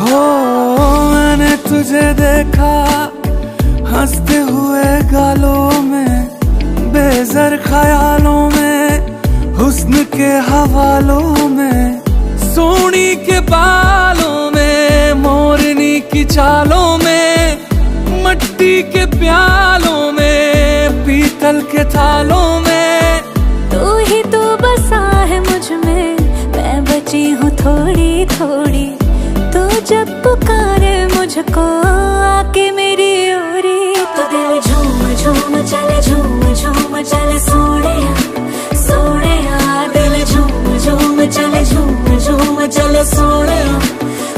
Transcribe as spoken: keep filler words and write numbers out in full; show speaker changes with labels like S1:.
S1: हो मैंने तुझे देखा हंसते हुए गालों में, बेज़र ख्यालों में, हुस्न के हवालों में, सोनी के बालों में, मोरनी की चालों में, मट्टी के प्यालों में, पीतल के थालों में।
S2: तू ही तो बसा है मुझ में, मैं बची हूँ थोड़ी थोड़ी। तू जब पुकारे मुझको आके मेरी ओरी, तो दिल झूम झूम चले, झूम झूम चले सोने सोने, दिल झूम झूम चले, झूम झूम चले सोने